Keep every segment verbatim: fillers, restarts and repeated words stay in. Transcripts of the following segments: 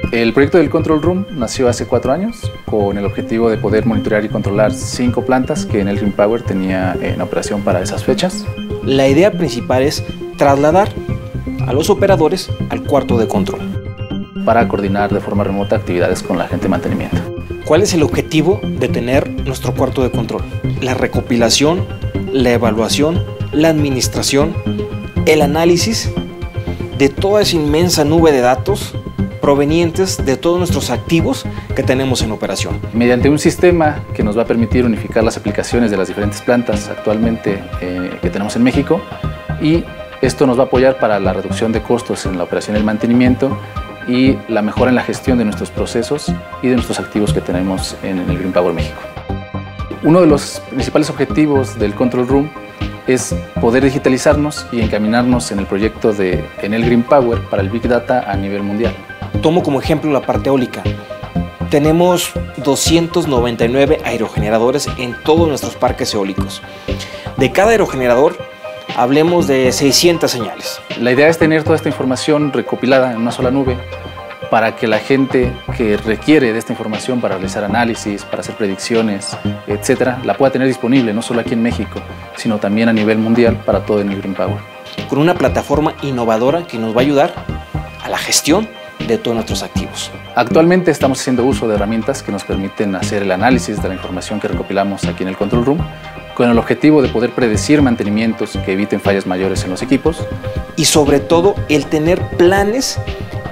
El proyecto del Control Room nació hace cuatro años con el objetivo de poder monitorear y controlar cinco plantas que Enel Green Power tenía en operación para esas fechas. La idea principal es trasladar a los operadores al cuarto de control para coordinar de forma remota actividades con la gente de mantenimiento. ¿Cuál es el objetivo de tener nuestro cuarto de control? La recopilación, la evaluación, la administración, el análisis de toda esa inmensa nube de datos provenientes de todos nuestros activos que tenemos en operación. Mediante un sistema que nos va a permitir unificar las aplicaciones de las diferentes plantas actualmente eh, que tenemos en México, y esto nos va a apoyar para la reducción de costos en la operación y el mantenimiento y la mejora en la gestión de nuestros procesos y de nuestros activos que tenemos en el Green Power México. Uno de los principales objetivos del Control Room es poder digitalizarnos y encaminarnos en el proyecto de Enel Green Power para el Big Data a nivel mundial. Tomo como ejemplo la parte eólica. Tenemos doscientos noventa y nueve aerogeneradores en todos nuestros parques eólicos. De cada aerogenerador, hablemos de seiscientas señales. La idea es tener toda esta información recopilada en una sola nube para que la gente que requiere de esta información para realizar análisis, para hacer predicciones, etcétera, la pueda tener disponible no solo aquí en México, sino también a nivel mundial para todo Enel Green Power. Con una plataforma innovadora que nos va a ayudar a la gestión de todos nuestros activos. Actualmente estamos haciendo uso de herramientas que nos permiten hacer el análisis de la información que recopilamos aquí en el Control Room, con el objetivo de poder predecir mantenimientos que eviten fallas mayores en los equipos. Y sobre todo el tener planes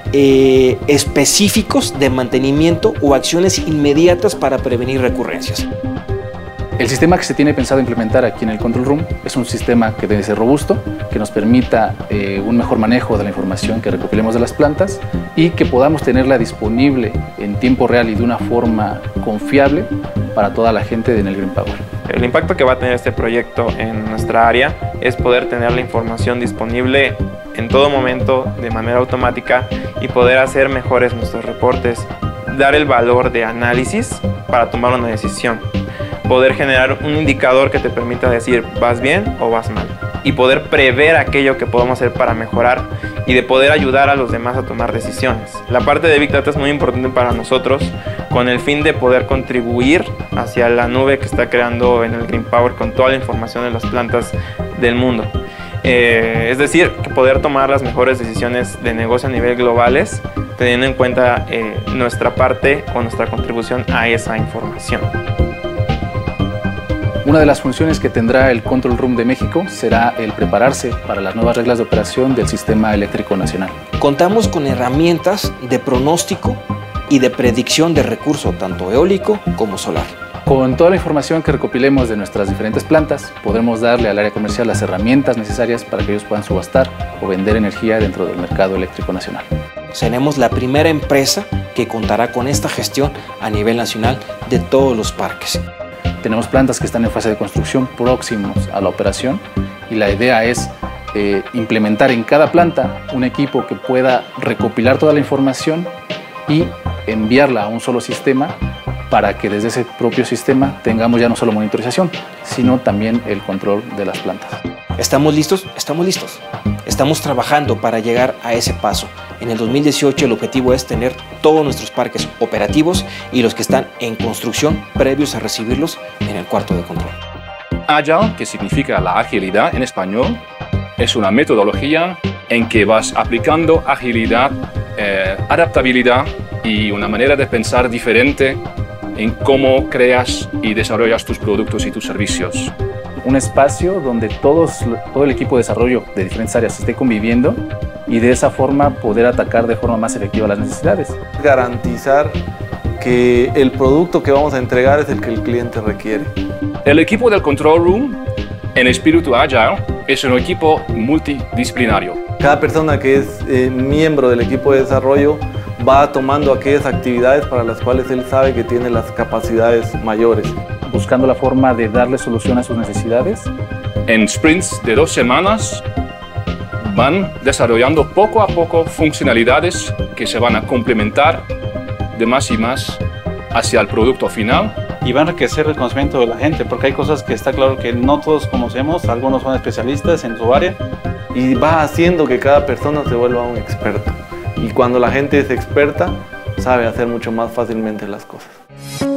eh, específicos de mantenimiento o acciones inmediatas para prevenir recurrencias. El sistema que se tiene pensado implementar aquí en el Control Room es un sistema que debe ser robusto, que nos permita eh, un mejor manejo de la información que recopilemos de las plantas y que podamos tenerla disponible en tiempo real y de una forma confiable para toda la gente de Enel Green Power. El impacto que va a tener este proyecto en nuestra área es poder tener la información disponible en todo momento de manera automática y poder hacer mejores nuestros reportes, dar el valor de análisis para tomar una decisión, poder generar un indicador que te permita decir vas bien o vas mal y poder prever aquello que podemos hacer para mejorar y de poder ayudar a los demás a tomar decisiones. La parte de Big Data es muy importante para nosotros con el fin de poder contribuir hacia la nube que está creando Enel Green Power con toda la información de las plantas del mundo. Eh, es decir, que poder tomar las mejores decisiones de negocio a nivel globales teniendo en cuenta eh, nuestra parte o nuestra contribución a esa información. Una de las funciones que tendrá el Control Room de México será el prepararse para las nuevas reglas de operación del Sistema Eléctrico Nacional. Contamos con herramientas de pronóstico y de predicción de recurso, tanto eólico como solar. Con toda la información que recopilemos de nuestras diferentes plantas, podremos darle al área comercial las herramientas necesarias para que ellos puedan subastar o vender energía dentro del mercado eléctrico nacional. Seremos la primera empresa que contará con esta gestión a nivel nacional de todos los parques. Tenemos plantas que están en fase de construcción próximos a la operación y la idea es eh, implementar en cada planta un equipo que pueda recopilar toda la información y enviarla a un solo sistema para que desde ese propio sistema tengamos ya no solo monitorización, sino también el control de las plantas. ¿Estamos listos? Estamos listos. Estamos trabajando para llegar a ese paso. En el dos mil dieciocho el objetivo es tener todos nuestros parques operativos y los que están en construcción previos a recibirlos en el cuarto de control. Agile, que significa la agilidad en español, es una metodología en que vas aplicando agilidad, eh, adaptabilidad y una manera de pensar diferente en cómo creas y desarrollas tus productos y tus servicios. Un espacio donde todos, todo el equipo de desarrollo de diferentes áreas esté conviviendo y de esa forma poder atacar de forma más efectiva las necesidades. Garantizar que el producto que vamos a entregar es el que el cliente requiere. El equipo del Control Room, en espíritu Agile, es un equipo multidisciplinario. Cada persona que es eh, miembro del equipo de desarrollo va tomando aquellas actividades para las cuales él sabe que tiene las capacidades mayores. Buscando la forma de darle solución a sus necesidades. En sprints de dos semanas van desarrollando poco a poco funcionalidades que se van a complementar de más y más hacia el producto final. Y va a enriquecer el conocimiento de la gente, porque hay cosas que está claro que no todos conocemos, algunos son especialistas en su área. Y va haciendo que cada persona se vuelva un experto. Y cuando la gente es experta, sabe hacer mucho más fácilmente las cosas.